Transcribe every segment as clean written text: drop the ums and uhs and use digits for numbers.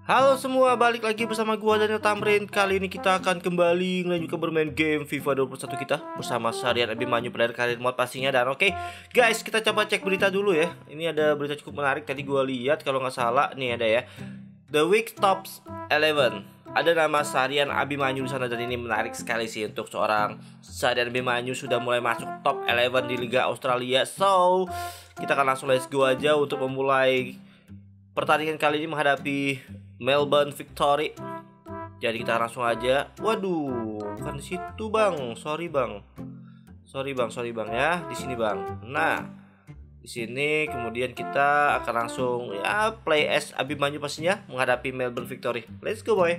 Halo semua, balik lagi bersama gua Daniel Tamrin. Kali ini kita akan kembali melanjutkan bermain game FIFA 21 kita bersama Sarian Abimanyu player karir mod pastinya. Dan oke, guys, kita coba cek berita dulu ya. Ini ada berita cukup menarik tadi gua lihat, kalau nggak salah nih ada ya. The Week Tops 11. Ada nama Sarian Abimanyu di sana dan ini menarik sekali sih untuk seorang Sarian Abimanyu sudah mulai masuk top 11 di Liga Australia. So, kita akan langsung let's go aja untuk memulai pertandingan kali ini menghadapi Melbourne Victory. Jadi kita langsung aja. Waduh, bukan di situ bang. Sorry bang ya. Di sini bang. Nah, di sini kemudian kita akan langsung ya play as Abimanyu pastinya menghadapi Melbourne Victory. Let's go boy.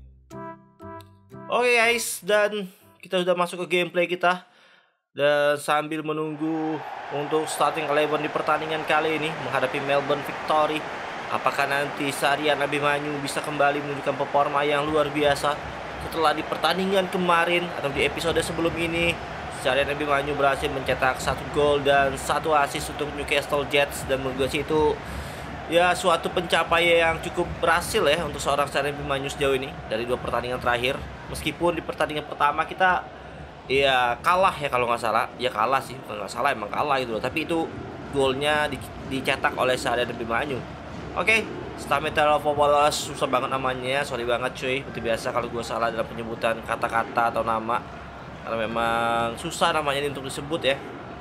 Oke guys, dan kita sudah masuk ke gameplay kita. Dan sambil menunggu untuk starting 11 di pertandingan kali ini menghadapi Melbourne Victory, apakah nanti Sarian Abimanyu bisa kembali menunjukkan performa yang luar biasa setelah di pertandingan kemarin atau di episode sebelum ini Sarian Abimanyu berhasil mencetak 1 gol dan 1 assist untuk Newcastle Jets. Dan menurut gue sih itu ya suatu pencapaian yang cukup berhasil ya untuk seorang Sarian Abimanyu sejauh ini dari 2 pertandingan terakhir. Meskipun di pertandingan pertama kita ya kalah ya kalau nggak salah. Ya kalah sih, bukan nggak salah, emang kalah gitu loh. Tapi itu golnya dicetak oleh Sarian Abimanyu. Oke, Stametal Wallace, susah banget namanya, sorry banget cuy. Seperti biasa kalau gue salah dalam penyebutan kata-kata atau nama, karena memang susah namanya ini untuk disebut ya.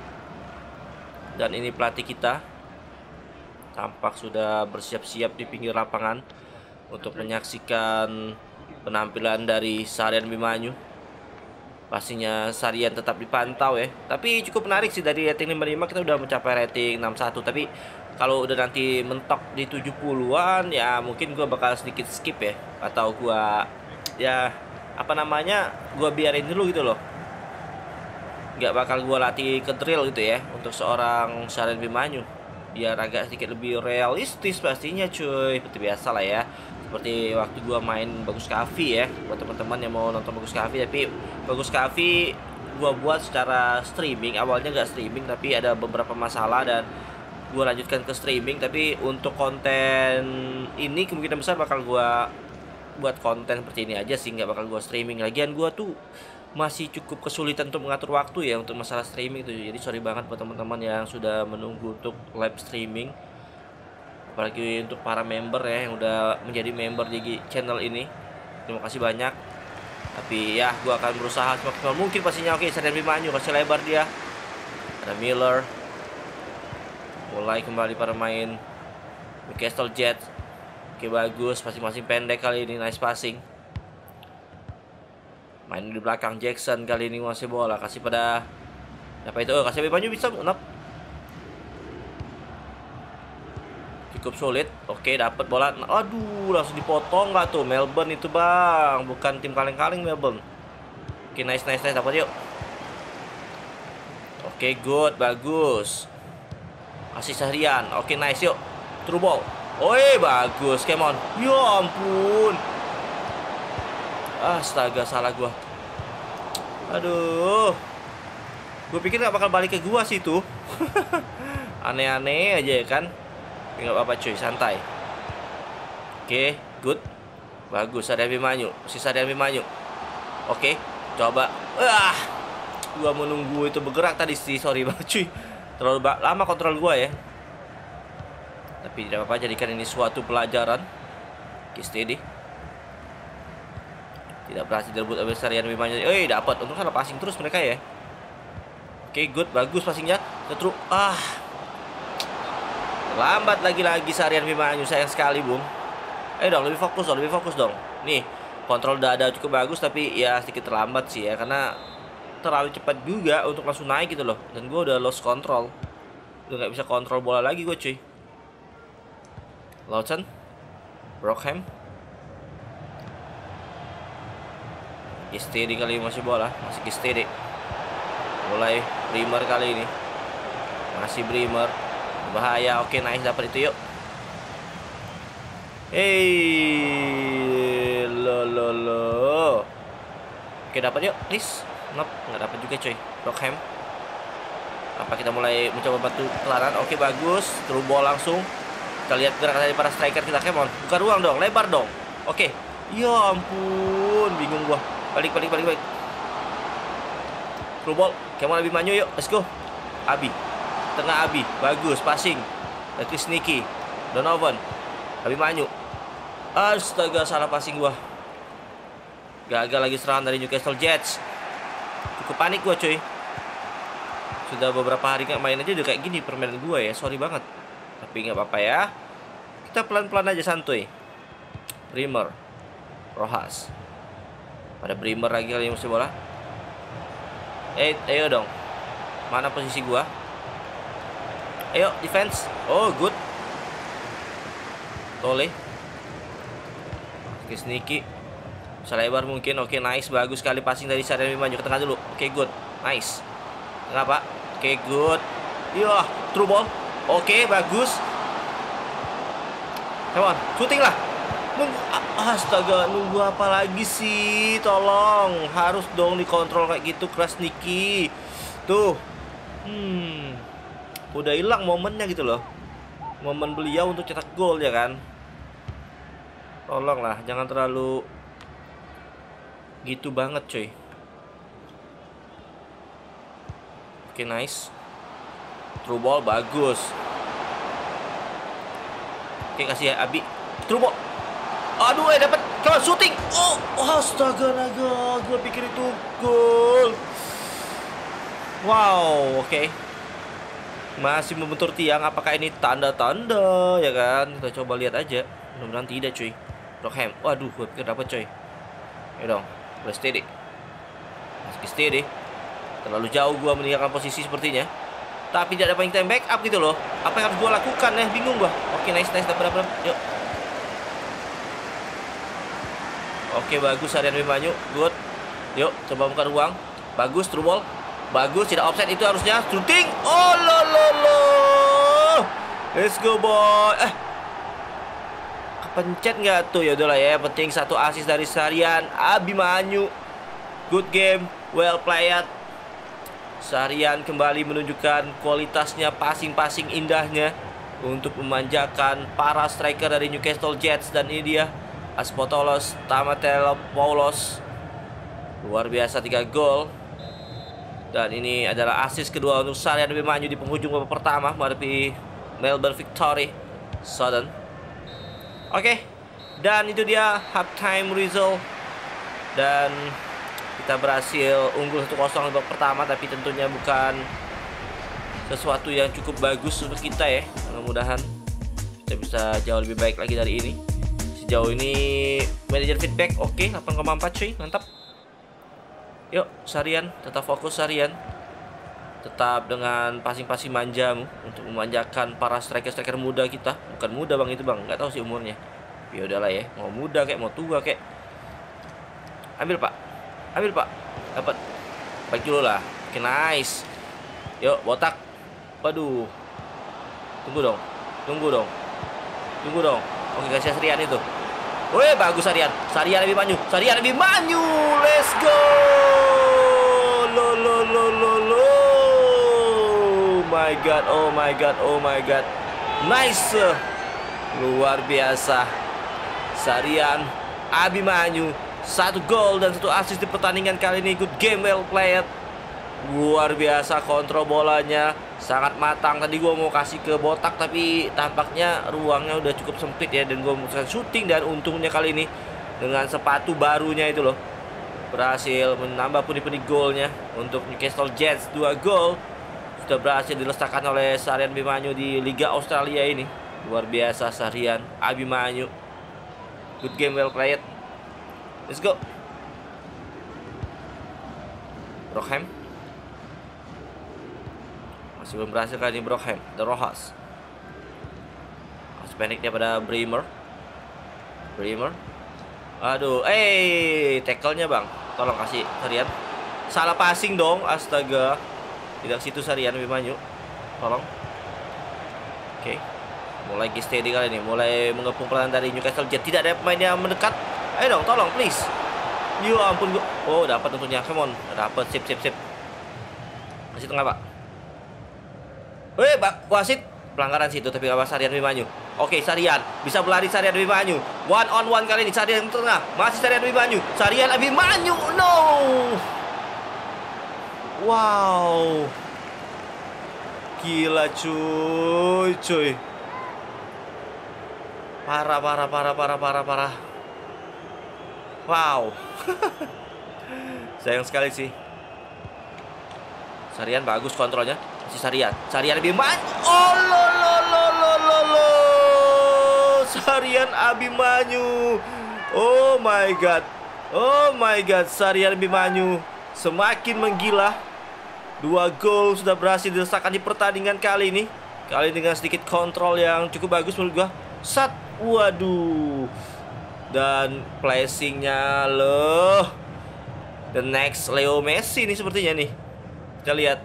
Dan ini pelatih kita tampak sudah bersiap-siap di pinggir lapangan untuk menyaksikan penampilan dari Sarian Abimanyu. Pastinya Sarian tetap dipantau ya. Tapi cukup menarik sih, dari rating 55 kita udah mencapai rating 61. Tapi kalau udah nanti mentok di 70-an ya mungkin gue bakal sedikit skip ya. Atau gue ya apa namanya, gue biarin dulu gitu loh. Gak bakal gue latih ke drill gitu ya untuk seorang Sarian Abimanyu, biar agak sedikit lebih realistis pastinya cuy. Seperti biasa lah ya, seperti waktu gua main Bagus Kavi ya. Buat teman-teman yang mau nonton Bagus Kavi, tapi Bagus Kavi gua buat secara streaming. Awalnya nggak streaming tapi ada beberapa masalah dan gua lanjutkan ke streaming. Tapi untuk konten ini kemungkinan besar bakal gua buat konten seperti ini aja sih, nggak bakal gua streaming. Lagian gua tuh masih cukup kesulitan untuk mengatur waktu ya untuk masalah streaming itu. Jadi sorry banget buat teman-teman yang sudah menunggu untuk live streaming, apalagi untuk para member ya yang udah menjadi member di channel ini. Terima kasih banyak. Tapi ya gua akan berusaha semaksimal mungkin pastinya. Oke, Sarian Abimanyu kasih lebar dia. Ada Miller. Mulai kembali para main Newcastle Jets. Oke, bagus, masing-masing pendek kali ini, nice passing. Main di belakang Jackson kali ini masih bola kasih pada siapa itu? Kasih Abimanyu bisa menap. Cukup sulit. Oke, dapat bola. Aduh, langsung dipotong nggak tuh? Melbourne itu bang, bukan tim kaleng-kaleng Melbourne. Oke, nice dapat yuk. Oke, good, bagus. Kasih Sarian. Oke, nice yuk. True ball. Oi, bagus, come on. Ya ampun. Astaga, salah gua. Aduh. Gue pikir gak bakal balik ke gua sih tuh. Aneh-aneh aja ya kan. Tapi gak apa-apa cuy, santai. Oke, good. Bagus, Sarian Abimanyu. Si Sarian Abimanyu. Oke, coba. Gua menunggu itu bergerak tadi sih, sorry banget cuy. Terlalu lama kontrol gua ya. Tapi tidak apa-apa, jadikan ini suatu pelajaran. Oke, steady. Tidak berhasil direbut oleh Sarian Abimanyu. Dapat. Untuk salah passing terus mereka ya. Oke, good, bagus passingnya. Terus lambat lagi Sarian Abimanyu, sayang sekali, Bung. Dong, lebih fokus dong. Nih, kontrol udah ada cukup bagus tapi ya sedikit terlambat sih ya, karena terlalu cepat juga untuk langsung naik gitu loh. Dan gue udah lost control. Udah gak bisa kontrol bola lagi gue cuy. Lawson, Brockham. Steady kali masih bola, masih steady. Mulai Bremer kali ini. Masih Bremer. Bahaya. Oke, nice, dapat itu yuk. Lo. Oke, dapat yuk, please. Nope, nggak dapat juga coy. Brockham. Apa kita mulai mencoba batu pelaran? Oke, bagus. Through ball langsung. Kita lihat gerakan dari para striker kita. Come on, buka ruang dong, lebar dong. Oke. Ya ampun, bingung gua. Balik. Through ball. Come on, Abimanyu, yuk. Let's go. Abi. Tengah Abi. Bagus, passing. Chris Nicky. Donovan. Abimanyu. Astaga, salah passing gua. Gagal lagi serangan dari Newcastle Jets. Cukup panik gua, cuy. Sudah beberapa hari nggak main aja udah kayak gini permainan gua ya. Sorry banget. Tapi nggak apa-apa ya. Kita pelan-pelan aja, santuy. Bremer. Rojas. Pada Bremer lagi kali ini musim bola. Ayo dong. Mana posisi gua? Ayo, defense. Oh, good. Tole. Oke, Sneaky. Bisa lebar mungkin. Oke, nice. Bagus sekali passing dari Saryan Abimanyu ke tengah dulu. Oke, good. Nice. Tengah, Pak. Oke, good. Yah, true ball. Oke, bagus. Come on, shooting lah. Astaga, nunggu apa lagi sih? Tolong, harus dong dikontrol kayak gitu, Krasniki. Tuh. Udah hilang momennya gitu loh. Momen beliau untuk cetak gol ya kan. Tolonglah, jangan terlalu gitu banget, cuy. Oke, nice. Through ball bagus. Oke, kasih ya Abi. Through ball. Aduh, dapat. Come on, shooting. Oh, astaga naga. Gue pikir itu gol. Wow, oke. Masih membentur tiang. Apakah ini tanda-tanda ya kan? Kita coba lihat aja. Mudah-mudahan tidak, cuy. Rockham. Waduh, gue pikir dapat, coy. Ayo dong. Boleh steady. Masih steady. Terlalu jauh gue meninggalkan posisi sepertinya. Tapi tidak ada paling time back up gitu loh. Apa yang harus gue lakukan ya? Bingung gue. Oke, nice. Dapat. Yuk. Oke, bagus Saryan Abimanyu. Good. Yuk, coba buka ruang. Bagus, through ball. Bagus, tidak offset itu harusnya. Shooting. Oh, lo. Let's go, boy. Kepencet nggak tuh? Ya udahlah ya. Penting satu assist dari Saryan Abimanyu. Good game. Well played. Saryan kembali menunjukkan kualitasnya, passing indahnya untuk memanjakan para striker dari Newcastle Jets. Dan ini dia Aspotolos Tamateopoulos. Luar biasa, 3 gol. Dan ini adalah assist kedua untuk Saryan Abimanyu di penghujung babak pertama menghadapi Melbourne Victory Southern. Oke. Dan itu dia halftime result. Dan kita berhasil unggul 1-0 di babak pertama, tapi tentunya bukan sesuatu yang cukup bagus untuk kita ya. Mudah-mudahan kita bisa jauh lebih baik lagi dari ini. Sejauh ini manajer feedback oke, 8,4 cuy, mantap. Yuk, Saryan, tetap fokus Saryan. Tetap dengan passing manjamu untuk memanjakan para striker muda kita. Bukan muda bang itu bang, nggak tahu sih umurnya. Ya udahlah ya, mau muda kayak mau tua kayak. Ambil pak, dapat. Baik dulu lah. Oke, nice. Yuk, botak. Waduh. Tunggu dong. Oke, kasih Saryan itu. Wih, bagus Saryan Abimanyu. Let's go. Lo. Oh my god. Nice. Luar biasa. Saryan Abimanyu, 1 gol dan 1 assist di pertandingan kali ini. Good game, well played. Luar biasa kontrol bolanya, sangat matang. Tadi gue mau kasih ke botak tapi tampaknya ruangnya udah cukup sempit ya, dan gue memutuskan syuting. Dan untungnya kali ini dengan sepatu barunya itu loh berhasil menambah pundi-pundi golnya untuk Newcastle Jets. 2 gol sudah berhasil diletakkan oleh Saryan Abimanyu di Liga Australia ini. Luar biasa Saryan Abimanyu. Good game, well played. Let's go. Rockham masih belum berhasil kali ini. Brockham, The Rojas. Pendeknya pada Bremer. Aduh, tackle-nya bang. Tolong kasih Saryan. Salah passing dong, astaga. Tidak situ Saryan Abimanyu. Tolong. Oke. Mulai steady kali ini, mulai mengepung pertahanan dari Newcastle Jets. Tidak ada pemain yang mendekat. Ayo dong, tolong please. Ya ampun gua. Oh, dapat tentunya. Come on. Dapat, sip. Kasih tengah, Pak. Wasit. pelanggaran situ, tapi apa Sarian Abimanyu. Oke, Sarian bisa berlari, Sarian Abimanyu. One on one kali ini, Sarian tengah. Masih Sarian Abimanyu. Sarian Abimanyu. No. Wow. Gila cuy. Parah. Wow. Sayang sekali sih. Sarian bagus kontrolnya. Si Sarian Abimanyu. Oh lo. Sarian Abimanyu. Oh my god. Sarian Abimanyu semakin menggila. 2 gol sudah berhasil diletakkan di pertandingan kali ini. Kali ini dengan sedikit kontrol yang cukup bagus menurut gua. Waduh. Dan placingnya loh. The next Leo Messi nih sepertinya nih. Kita lihat.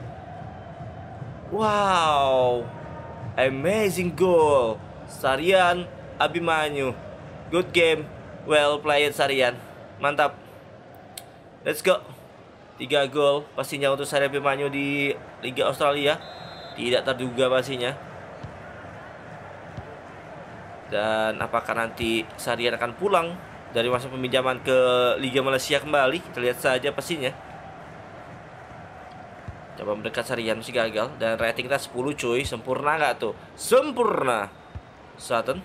Wow. Amazing goal. Sarian Abimanyu. Good game. Well played Sarian. Mantap. Let's go. 3 gol pastinya untuk Sarian Abimanyu di Liga Australia. Tidak terduga pastinya. Dan apakah nanti Sarian akan pulang dari masa peminjaman ke Liga Malaysia kembali? Kita lihat saja pastinya. Coba mendekat Sarian, masih gagal. Dan rating kita 10 cuy. Sempurna nggak tuh? Sempurna. Sutton.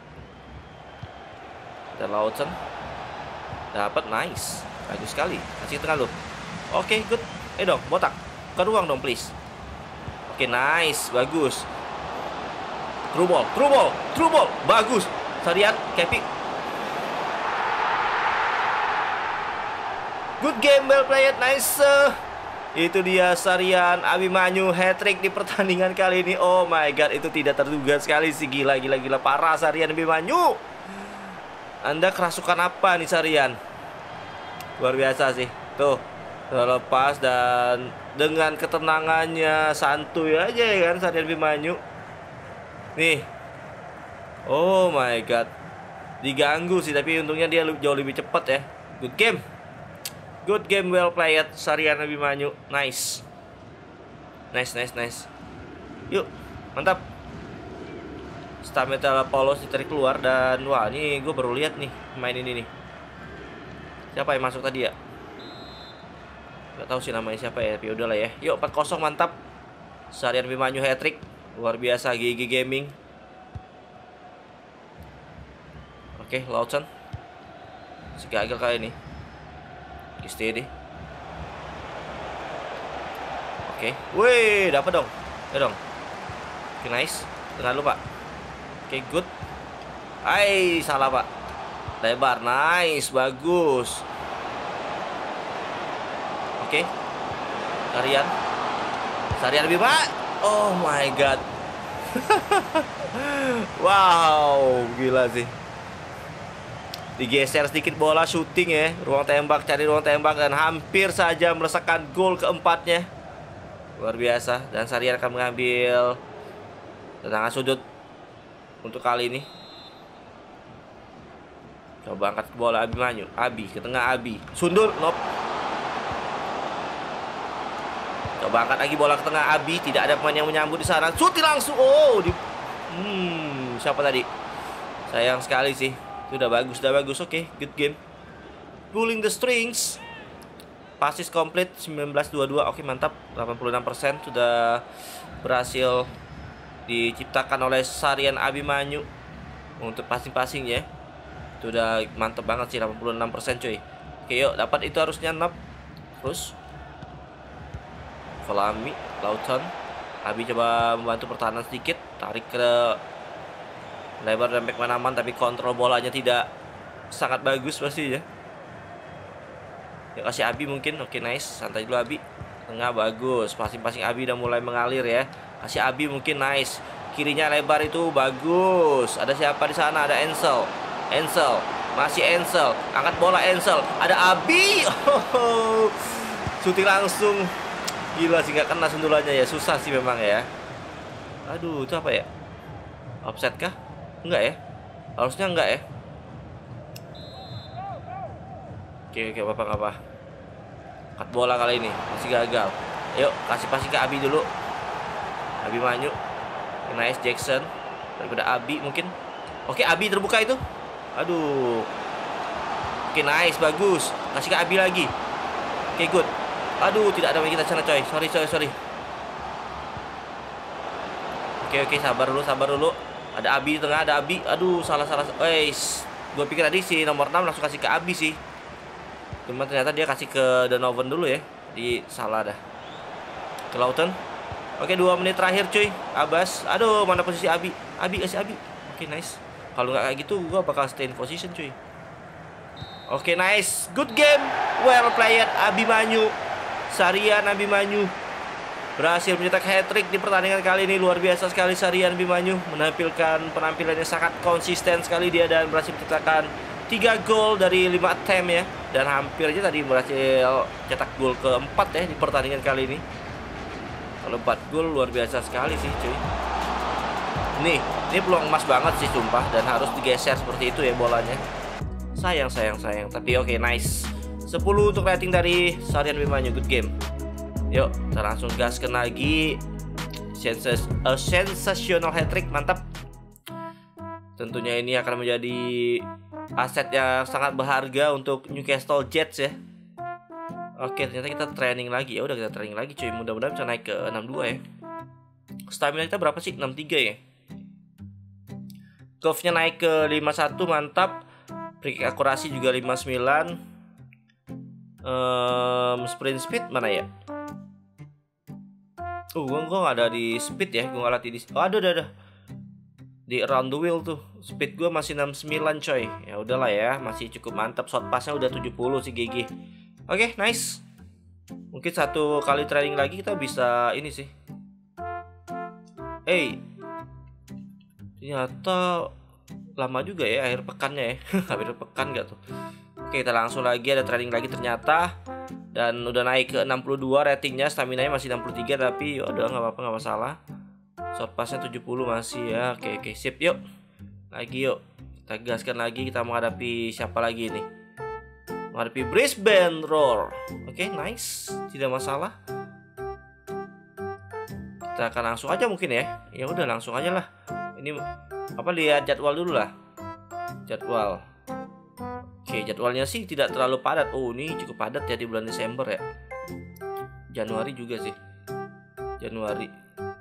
Dan Lawson. Dapat, nice. Bagus sekali. Kasih tengah lu. Oke, good. Dong, botak. Ke ruang dong, please. Oke, nice. Bagus. True ball. Bagus. Sarian, Kepi. Good game, well played, nice. Itu dia Sarian Abimanyu hat-trick di pertandingan kali ini. Oh my god, itu tidak terduga sekali sih. Gila. Parah Sarian Abimanyu. Anda kerasukan apa nih Sarian? Luar biasa sih. Tuh, terlepas dan dengan ketenangannya, santuy aja ya kan Sarian Abimanyu. Nih. Oh my god. Diganggu sih, tapi untungnya dia jauh lebih cepat ya. Good game, well played Sarian Abimanyu. Nice. Yuk, mantap. Stameta Paulos ditarik keluar. Dan wah, ini gue baru lihat nih main ini nih. Siapa yang masuk tadi ya? Gak tahu sih namanya siapa ya, tapi udahlah ya. Yuk, 4-0, mantap. Sarian Abimanyu hat-trick. Luar biasa, GG Gaming. Oke, Lawson. Gagal kali ini. Steady. Oke. Wih, dapat dong. Ya dong. Oke, nice. Tengah lu, Pak. Oke, good. Salah, Pak. Lebar, nice, bagus. Oke. Sarian Abimanyu. Oh my god. Wow, gila sih. Digeser sedikit bola, shooting ya. Cari ruang tembak dan hampir saja merasakan gol keempatnya. Luar biasa. Dan Sarian akan mengambil tendangan sudut untuk kali ini. Coba angkat bola Abimanyu. Ke tengah Abi. Sundul, nope. Coba angkat lagi bola ke tengah Abi. Tidak ada pemain yang menyambut di sana. Shooting langsung. Oh, siapa tadi? Sayang sekali sih. Sudah bagus. Oke, good game. Pulling the strings. Passes complete 19-22. Oke, mantap. 86% sudah berhasil diciptakan oleh Sarian Abimanyu untuk passing ya. Itu udah mantap banget sih, 86% cuy. Oke, yuk, dapat itu harusnya 6. Terus Volami, Lawson. Abi coba membantu pertahanan sedikit, tarik ke lebar dan back man-aman, tapi kontrol bolanya tidak sangat bagus pasti ya. Ya, kasih Abi mungkin. Oke, nice. Santai dulu Abi. Tengah bagus. Passing Abi udah mulai mengalir ya. Kasih Abi mungkin, nice. Kirinya lebar itu bagus. Ada siapa di sana? Ada Ansel. Masih Ansel. Angkat bola Ansel. Ada Abi. Shooting langsung. Gila sih, nggak kena sundulannya ya. Susah sih memang ya. Aduh, itu apa ya? Offset kah? Enggak ya? Harusnya enggak ya? Oke, apa-apa. Cut bola kali ini masih gagal. Yuk, kasih passing ke Abi dulu. Abimanyu. Nice Jackson. Daripada Abi mungkin. Oke, Abi terbuka itu. Aduh. Oke, nice, bagus. Kasih ke Abi lagi. Oke, good. Aduh, tidak ada kita sana coy. Sorry. Oke, sabar dulu. Ada Abi di tengah, ada Abi. Aduh, salah. Weis. Gue pikir tadi si nomor 6 langsung kasih ke Abi sih. Cuma ternyata dia kasih ke Donovan dulu ya. Di salah dah. Ke Lawton. Oke, 2 menit terakhir cuy. Abbas. Aduh, mana posisi Abi? Abi, kasih Abi. Oke, nice. Kalau nggak kayak gitu, gue bakal stay in position cuy. Oke, nice. Good game. Well played Abimanyu. Sarian Abimanyu berhasil mencetak hat-trick di pertandingan kali ini. Luar biasa sekali Sarian Abimanyu. Menampilkan penampilannya sangat konsisten sekali dia. Dan berhasil menciptakan 3 gol dari 5 attempt ya. Dan hampir aja tadi berhasil cetak gol keempat ya di pertandingan kali ini. Kalau 4 gol luar biasa sekali sih cuy. Ini peluang emas banget sih sumpah. Dan harus digeser seperti itu ya bolanya. Sayang. Tapi oke, nice. 10 untuk rating dari Sarian Abimanyu. Good game. Yuk, kita langsung gaskan lagi. Sensational hat-trick, mantap. Tentunya ini akan menjadi aset yang sangat berharga untuk Newcastle Jets ya. Oke, ternyata kita training lagi. Ya udah, kita training lagi cuy. Mudah-mudahan bisa naik ke 62 ya. Stamina kita berapa sih? 63 ya. Curve-nya naik ke 51, mantap. Free kick akurasi juga 59. Sprint speed mana ya? Gue gak ada di speed ya. Gue gak latih di... Oh, ada. Di around the wheel tuh. Speed gue masih 69 coy. Ya udahlah ya, masih cukup mantap. Shot passnya udah 70 sih GG. Oke, nice. Mungkin 1 kali training lagi kita bisa ini sih. Ternyata lama juga ya akhir pekannya ya. Akhir pekan gak tuh? Oke, kita langsung lagi, ada training lagi ternyata. Dan udah naik ke 62 ratingnya. Stamina-nya masih 63. Tapi udah gak apa-apa, gak masalah. Shot passnya 70 masih ya. Oke, sip, yuk. Lagi yuk. Kita gaskan lagi. Kita menghadapi siapa lagi nih? Menghadapi Brisbane Roar. Oke, nice. Tidak masalah. Kita akan langsung aja mungkin ya. Ya udah, langsung aja lah. Ini apa, lihat jadwal dulu lah. Jadwal. Oke, jadwalnya sih tidak terlalu padat. Oh, ini cukup padat ya di bulan Desember ya. Januari juga sih. Januari.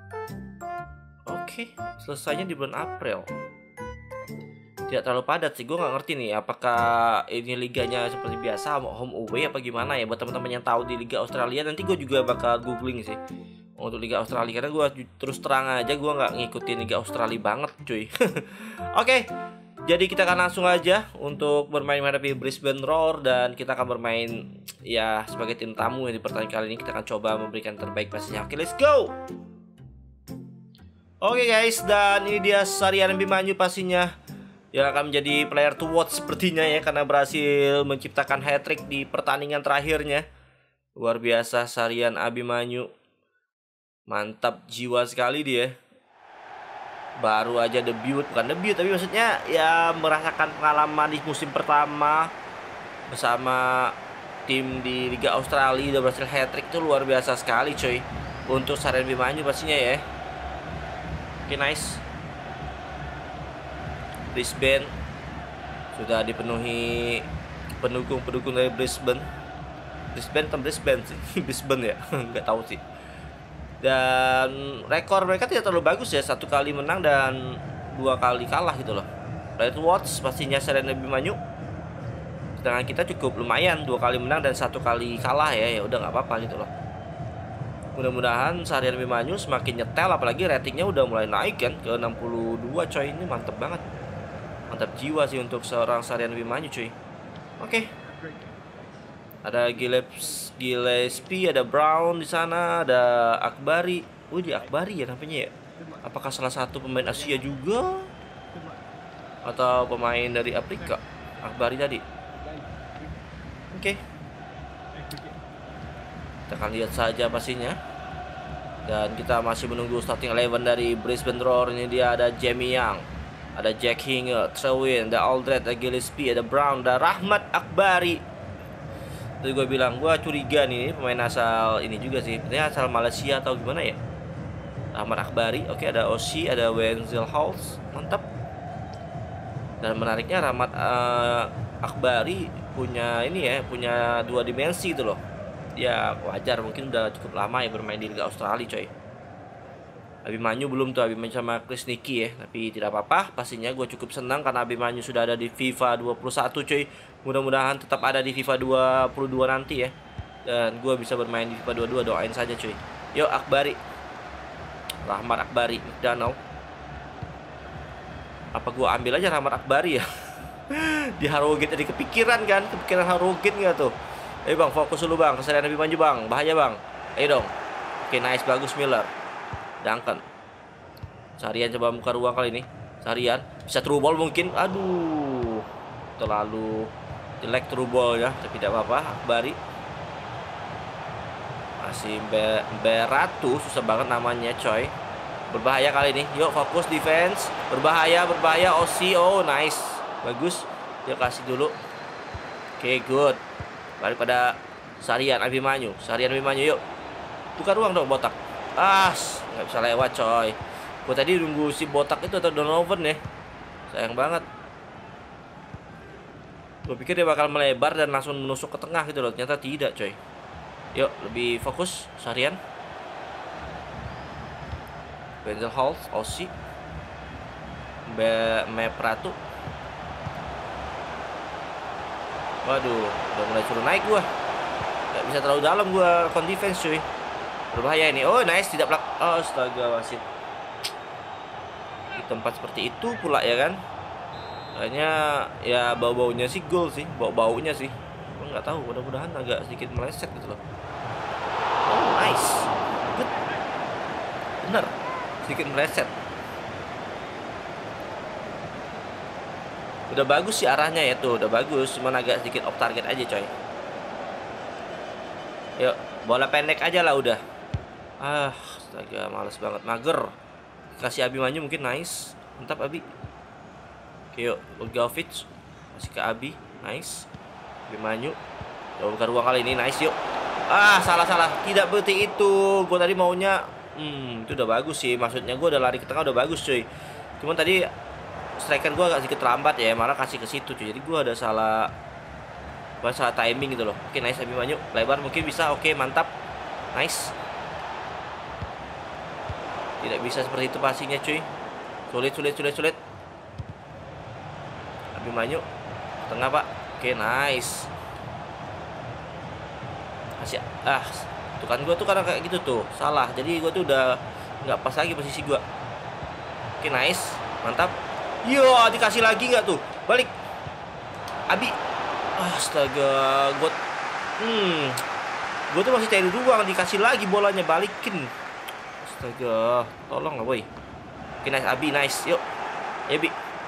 Oke, selesainya di bulan April. Tidak terlalu padat sih. Gue nggak ngerti nih apakah ini liganya seperti biasa home away apa gimana ya. Buat teman-teman yang tahu di Liga Australia, nanti gue juga bakal googling sih untuk Liga Australia, karena gue terus terang aja gue nggak ngikutin Liga Australia banget cuy. Oke. Jadi kita akan langsung aja untuk bermain menghadapi Brisbane Roar. Dan kita akan bermain ya sebagai tim tamu yang di pertandingan kali ini. Kita akan coba memberikan terbaik pastinya. Oke, let's go. Oke guys, dan ini dia Sarian Abimanyu pastinya yang akan menjadi player to watch sepertinya ya. Karena berhasil menciptakan hat-trick di pertandingan terakhirnya. Luar biasa Sarian Abimanyu. Mantap jiwa sekali dia. Baru aja debut, bukan debut tapi maksudnya ya merasakan pengalaman di musim pertama bersama tim di Liga Australia. Udah berhasil hat-trick, itu luar biasa sekali coy untuk Sarian Abimanyu pastinya ya. Oke, nice. Brisbane sudah dipenuhi pendukung dari Brisbane atau Brisbane sih. Brisbane ya. Nggak tahu sih. Dan rekor mereka tidak terlalu bagus ya, 1 kali menang dan 2 kali kalah gitu loh. Player to watch pastinya Sarian Abimanyu. Sedangkan kita cukup lumayan, 2 kali menang dan 1 kali kalah ya. Ya udah nggak apa-apa gitu loh. Mudah-mudahan Sarian Abimanyu semakin nyetel, apalagi ratingnya udah mulai naik kan ke 62 coy. Ini mantep banget. Mantap jiwa sih untuk seorang Sarian Abimanyu cuy. Oke. Ada Gillespie, ada Brown di sana, ada Akbari. Di Akbari ya namanya ya. Apakah salah satu pemain Asia juga atau pemain dari Afrika? Akbari tadi. Oke. Kita akan lihat saja pastinya. Dan kita masih menunggu starting 11 dari Brisbane Roar. Ini dia ada Jamie Young, ada Jack Hinger, Trewin, ada Aldred, ada Gillespie, ada Brown, ada Rahmat Akbari. Tadi gue bilang, gue curiga nih pemain asal ini juga sih. Ini asal Malaysia atau gimana ya? Rahmat Akbari. Oke, ada Osi, ada Wenzel House. Mantap. Dan menariknya Rahmat Akbari punya ini ya, punya 2 dimensi itu loh. Ya wajar, mungkin udah cukup lama ya bermain di Liga Australia coy. Abimanyu belum tuh, Abimanyu sama Chris Nicky ya. Tapi tidak apa-apa, pastinya gue cukup senang karena Abimanyu sudah ada di FIFA 21 coy. Mudah-mudahan tetap ada di FIFA 22 nanti ya. Dan gue bisa bermain di FIFA 22, doain saja cuy. Yuk Akbari, Rahmat Akbari, McDonald. Apa gue ambil aja Rahmat Akbari ya? Di Harrogate tadi kepikiran kan, kepikiran Harrogate nggak tuh? Bang, fokus dulu bang, kesalahan Abimanyu bang, bahaya bang. Ayo dong. Oke, nice, bagus Miller. Duncan. Sarian coba buka ruang kali ini. Sarian bisa true ball mungkin. Aduh, terlalu jelek true ball ya, tapi tidak apa-apa. Akbari masih Beratu, susah banget namanya coy. Berbahaya kali ini. Yuk fokus defense. Berbahaya, berbahaya. Osi, oh nice, bagus. Dia kasih dulu. Oke, good. Balik pada Sarian Abimanyu. Sarian Abimanyu, yuk. Buka ruang dong botak. Nggak bisa lewat coy. Gue tadi nunggu si botak itu atau Donovan ya. Sayang banget. Gue pikir dia bakal melebar dan langsung menusuk ke tengah gitu loh. Ternyata tidak coy. Yuk lebih fokus Sarian. Wenzel House, Osi, Mepratu. Waduh, udah mulai suruh naik gua. Gak bisa terlalu dalam gua kon defense cuy. Berbahaya ini. Oh nice, tidak plak. Astaga wasit. Di tempat seperti itu pula ya kan. Kayaknya ya bau-baunya sih gol sih, bau-baunya sih. Gua nggak tahu, mudah-mudahan agak sedikit meleset gitu loh. Oh nice, good. Bener, sedikit meleset. Udah bagus sih arahnya ya tuh, udah bagus, cuman agak sedikit off target aja coy. Yuk, bola pendek aja lah udah. Astaga, males banget, mager. Kasih Abimanyu mungkin nice, mantap Abi. Oke yuk, Ulgovic kasih ke Abi, nice. Abimanyu, coba buka ruang kali ini, nice yuk. Salah, tidak berarti itu. Gue tadi maunya, itu udah bagus sih. Maksudnya gue udah lari ke tengah udah bagus cuy. Cuman tadi striker gue agak sedikit terlambat ya, malah kasih ke situ cuy. Jadi gue ada salah timing gitu loh. Oke nice Abimanyu, lebar mungkin bisa. Oke mantap, nice. Tidak bisa seperti itu passingnya cuy. Sulit. Abimanyu tengah pak. Oke nice. Kasih tuh kan gue tuh karena kayak gitu tuh salah. Jadi gue tuh udah nggak pas lagi posisi gue. Oke nice, mantap. Yo, dikasih lagi nggak tuh? Balik. Abi. Astaga, gue tuh masih cari ruang, dikasih lagi bolanya, balikin. Astaga, tolong lah boy. Oke, nice Abi, nice. Yuk. Ya, Bi.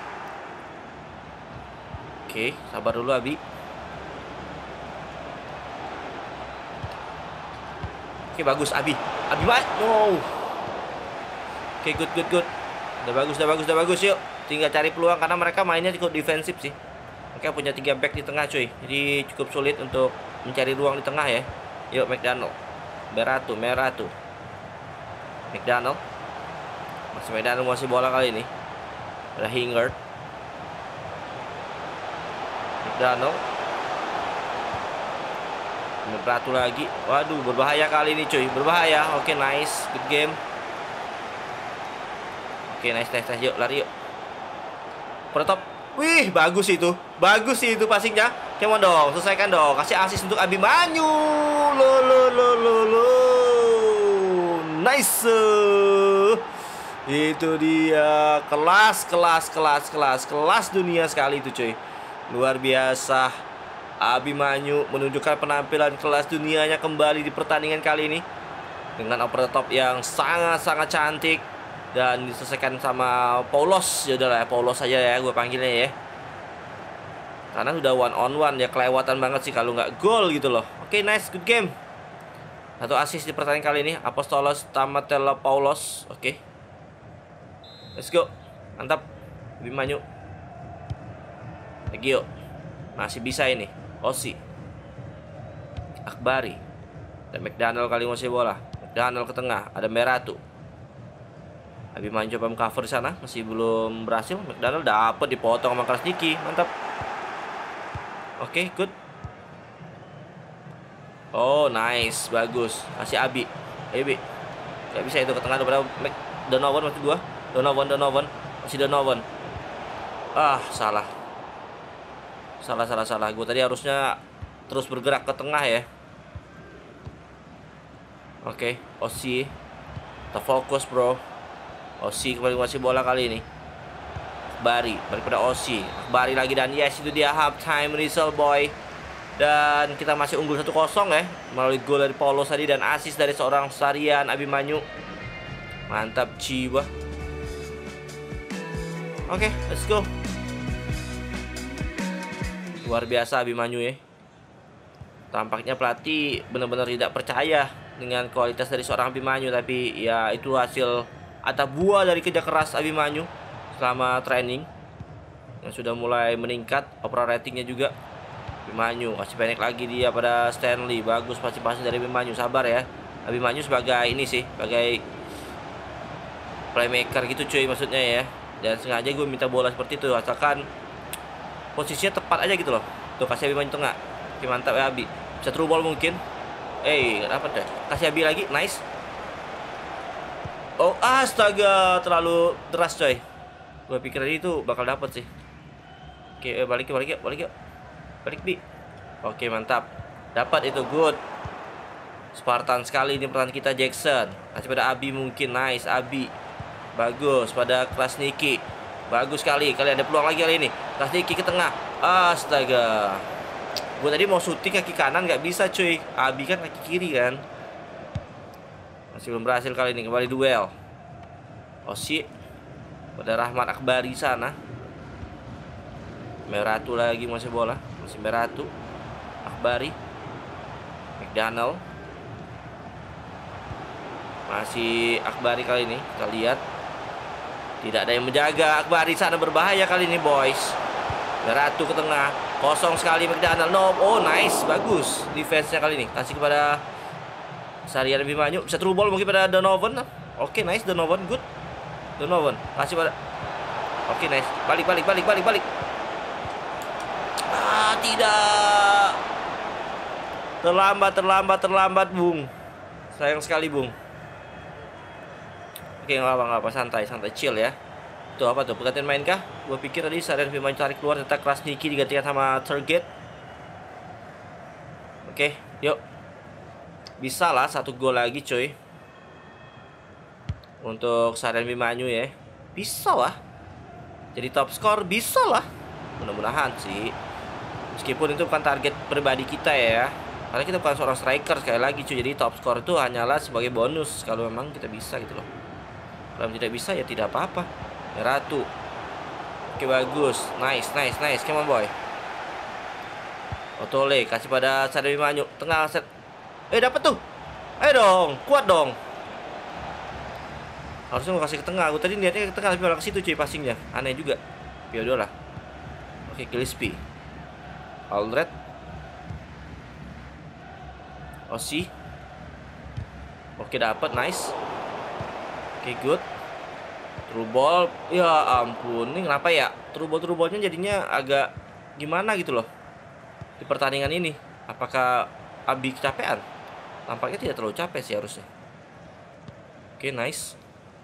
Oke, sabar dulu Abi. Oke, bagus Abi. Abi baik. No. Oke, good. Udah bagus yuk. Tinggal cari peluang karena mereka mainnya cukup defensif sih. Mereka punya 3 back di tengah cuy. Jadi cukup sulit untuk mencari ruang di tengah ya. Yuk McDonald. Meratu. McDonald. McDonald masih bola kali ini. Ada Hingard. McDonald. Meratu lagi. Waduh, berbahaya kali ini cuy. Berbahaya. Oke, nice. Good game. Oke, nice. Yuk, lari yuk. Protop. Wih, bagus itu passingnya. Come on dong, selesaikan dong. Kasih assist untuk Abimanyu. Lo. Nice. Itu dia kelas dunia sekali itu cuy. Luar biasa. Abimanyu menunjukkan penampilan kelas dunianya kembali di pertandingan kali ini dengan over the top yang sangat cantik. Dan diselesaikan sama Paulos. Ya udahlah, Paulos aja ya gue panggilnya ya. Karena sudah 1-on-1 ya, kelewatan banget sih kalau nggak gol gitu loh. Oke, nice, good game. 1 assist di pertandingan kali ini, Apostolos Tamatella Paulos. Oke. Let's go. Mantap. Abimanyu. Lagi yuk. Masih bisa ini. Osi. Akbari. Dan McDonald kali masih bola. McDonald ke tengah, ada Meratu. Abimanyu coba cover di sana, masih belum berhasil. McDonald dapat dipotong sama Krasniqi, mantap. Oke, good. Oh, nice, bagus. Kasih Abi. Ayo, Bi. Gak bisa itu ke tengah daripada Donovan maksud gua. Donovan. Masih Donovan. Ah, salah. Salah. Gua tadi harusnya terus bergerak ke tengah ya. Oke, Osi. Kita fokus, bro. Osi kembali ngasih bola kali ini. Bari, balik pada Osi. Bari lagi dan yes, itu dia half time whistle, boy. Dan kita masih unggul 1-0 ya, melalui gol dari Paulos tadi dan assist dari seorang Sarian Abimanyu. Mantap jiwa. Oke, let's go. Luar biasa Abimanyu ya. Tampaknya pelatih benar-benar tidak percaya dengan kualitas dari seorang Abimanyu, tapi ya itu hasil atau buah dari kerja keras Abimanyu selama training yang sudah mulai meningkat. Overall ratingnya juga. Abimanyu kasih pendek lagi dia pada Stanley. Bagus pasti dari Abimanyu. Sabar ya. Abimanyu sebagai ini sih, sebagai playmaker gitu cuy maksudnya ya. Dan sengaja gue minta bola seperti itu, asalkan posisinya tepat aja gitu loh. Tuh kasih Abimanyu tengah. Oke, mantap ya Abi. Bisa true ball mungkin. Dapat deh. Kasih Abi lagi, nice. Oh, astaga, terlalu deras coy. Gue pikir tadi itu bakal dapat sih. Oke, balik yuk. Balik Bi. Oke, mantap. Dapat itu, good. Spartan sekali ini pertahanan kita Jackson. Kasih pada Abi mungkin, nice Abi. Bagus pada Krasniqi. Bagus sekali. Kali ada peluang lagi kali ini. Krasniqi ke tengah. Astaga. Gue tadi mau syuting kaki kanan nggak bisa cuy. Abi kan kaki kiri kan. Masih belum berhasil kali ini. Kembali duel. Osi pada Rahmat Akbari sana. Meratu lagi masih bola. Masih Meratu. Akbari. McDonald. Masih Akbari kali ini. Kita lihat. Tidak ada yang menjaga. Akbari sana berbahaya kali ini boys. Meratu ke tengah. Kosong sekali McDonald. No. Oh nice. Bagus defense-nya kali ini. Kasih kepada Sarian Abimanyu. Bisa true ball mungkin pada Donovan. Oke, nice Donovan. Good. Donovan. Kasih pada. Oke, nice. Balik. Ah, tidak. Terlambat, Bung. Sayang sekali, Bung. Oke, nggak apa. Santai, chill ya. Tuh apa tuh? Pergantian main kah? Gue pikir tadi Sarian Abimanyu tarik keluar, ternyata Krasniqi digantikan sama Target. Oke, yuk. Bisa lah 1 gol lagi coy. Untuk Sarian Abimanyu ya. Bisa lah. Jadi top skor bisa lah. Mudah-mudahan sih. Meskipun itu bukan target pribadi kita ya. Karena kita bukan seorang striker sekali lagi cuy. Jadi top skor itu hanyalah sebagai bonus kalau memang kita bisa gitu loh. Kalau tidak bisa ya tidak apa-apa. Ratu. Oke, bagus. Nice. Come on boy. Otole kasih pada Sarian Abimanyu. Tengah set. Dapat tuh. Ayo dong, kuat dong. Harusnya mau kasih ke tengah. Aku tadi niatnya ke tengah tapi malah ke situ cuy passingnya. Aneh juga. Ya udahlah. Oke, Gillespie. Aldred. Osi. Oke, dapat, nice. Oke, good. True ball. Ya ampun, ini kenapa ya? True ballnya jadinya agak gimana gitu loh di pertandingan ini. Apakah Abi kecapean? Tampaknya tidak terlalu capek sih harusnya. Oke, nice.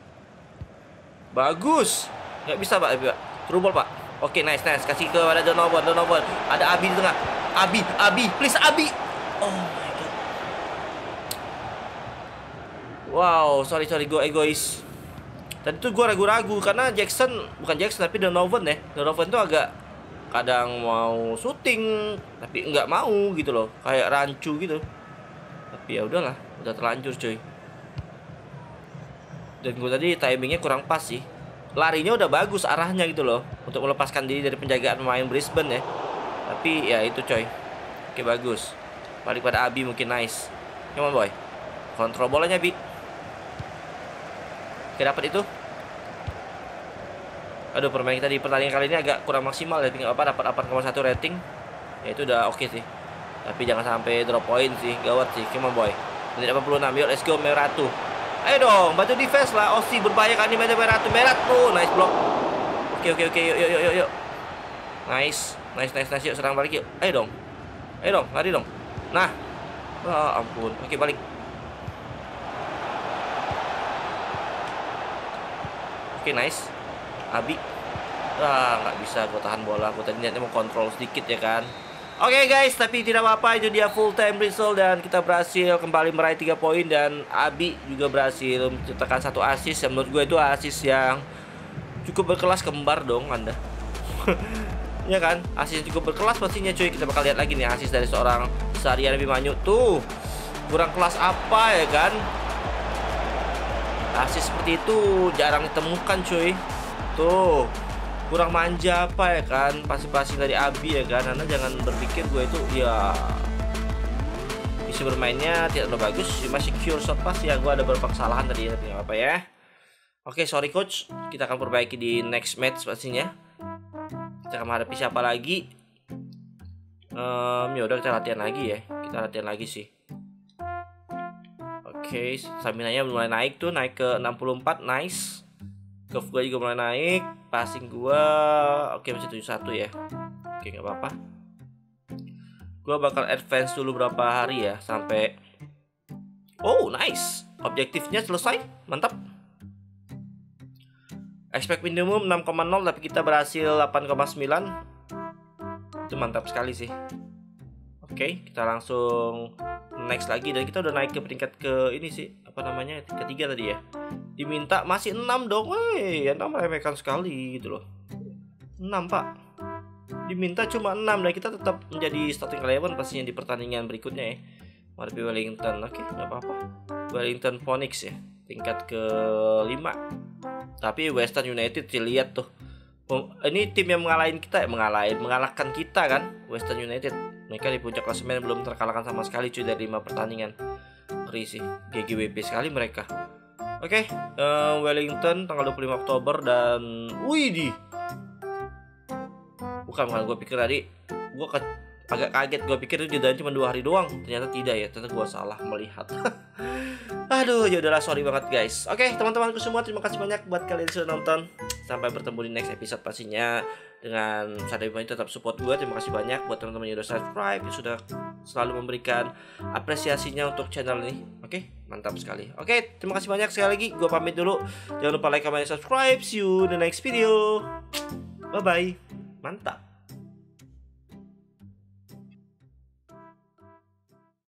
Bagus. Nggak bisa Pak. True ball Pak. Oke, nice. Kasih ke pada Donovan. Ada Abi di tengah. Abi. Please Abi. Oh my god. Wow, sorry gue egois. Tadi tuh gue ragu-ragu karena bukan Jackson tapi Donovan ya. Donovan tuh agak kadang mau syuting tapi nggak mau gitu loh. Kayak rancu gitu. Tapi ya udahlah, udah terlanjur cuy. Dan gue tadi timingnya kurang pas sih. Larinya udah bagus arahnya gitu loh untuk melepaskan diri dari penjagaan pemain Brisbane ya. Tapi ya itu coy. Oke, bagus. Balik pada Abi mungkin, nice. Come on boy. Kontrol bolanya Bi. Oke, dapat itu. Aduh, permainan kita di pertandingan kali ini agak kurang maksimal ya. Tinggal dapat 8,1 rating. Ya itu udah oke sih. Tapi jangan sampai drop point sih, gawat sih. Come on boy. Menit 86, yuk let's go Meratu. Ayo dong, bantu defense lah. Osi berbahaya kan ini, Berat tuh. Nice block. Oke, yuk. Nice. Yuk serang balik yuk. Ayo dong, lari dong. Nah, ampun. Oke, balik. Oke, nice. Abi. Nggak bisa gue tahan bola. Gue tadi niatnya mau kontrol sedikit ya kan. Oke guys, tapi tidak apa-apa, itu dia full time result dan kita berhasil kembali meraih 3 poin dan Abi juga berhasil menciptakan 1 assist. Yang menurut gue itu assist yang cukup berkelas, kembar dong Anda. Ya kan, assist cukup berkelas pastinya cuy. Kita bakal lihat lagi nih assist dari seorang Sarian Abimanyu tuh. Kurang kelas apa ya kan? Assist seperti itu jarang ditemukan cuy. Tuh, kurang manja apa ya kan, pasti dari Abi ya kan. Anda jangan berpikir gue itu ya bisa bermainnya tidak terlalu bagus, cuma secure shot pas ya. Gue ada beberapa kesalahan tadi, tapi nggak apa ya. Oke, sorry coach, kita akan perbaiki di next match pastinya. Kita akan menghadapi siapa lagi? Ya udah kita latihan lagi ya, kita latihan lagi sih. Oke, stamina-nya mulai naik tuh, naik ke 64, nice. Curve gue juga mulai naik. Passing gue oke, masih 71 ya. Oke, nggak apa-apa. Gue bakal advance dulu berapa hari ya, sampai oh nice, objektifnya selesai, mantap. Expect minimum 6,0 tapi kita berhasil 8,9. Itu mantap sekali sih. Oke, kita langsung next lagi dan kita udah naik ke peringkat ke ini sih, apa namanya, ketiga tadi ya. Diminta masih 6 dong. Woi, Anda meremehkan sekali gitu loh. 6 pak, diminta cuma 6 dan kita tetap menjadi starting 11 pastinya di pertandingan berikutnya ya. Menghadapi Wellington. Oke, nggak apa-apa. Wellington Phoenix ya, tingkat ke 5. Tapi Western United lihat tuh, ini tim yang mengalahkan kita kan, Western United. Mereka di puncak klasemen belum terkalahkan sama sekali cuy dari 5 pertandingan. Ngeri sih, GGWP sekali mereka. Oke, Wellington tanggal 25 Oktober dan widih. Bukan gue pikir tadi, gue agak kaget, gue pikir itu jedanya cuma 2 hari doang. Ternyata tidak ya, ternyata gue salah melihat. Aduh, ya udahlah, sorry banget guys. Oke, teman-temanku semua, terima kasih banyak buat kalian sudah nonton. Sampai bertemu di next episode pastinya. Dengan sadar tetap support gue. Terima kasih banyak buat teman-teman yang udah subscribe, yang sudah selalu memberikan apresiasinya untuk channel ini. Oke, mantap sekali. Oke, terima kasih banyak sekali lagi. Gue pamit dulu. Jangan lupa like, comment, subscribe. See you in the next video. Bye bye. Mantap.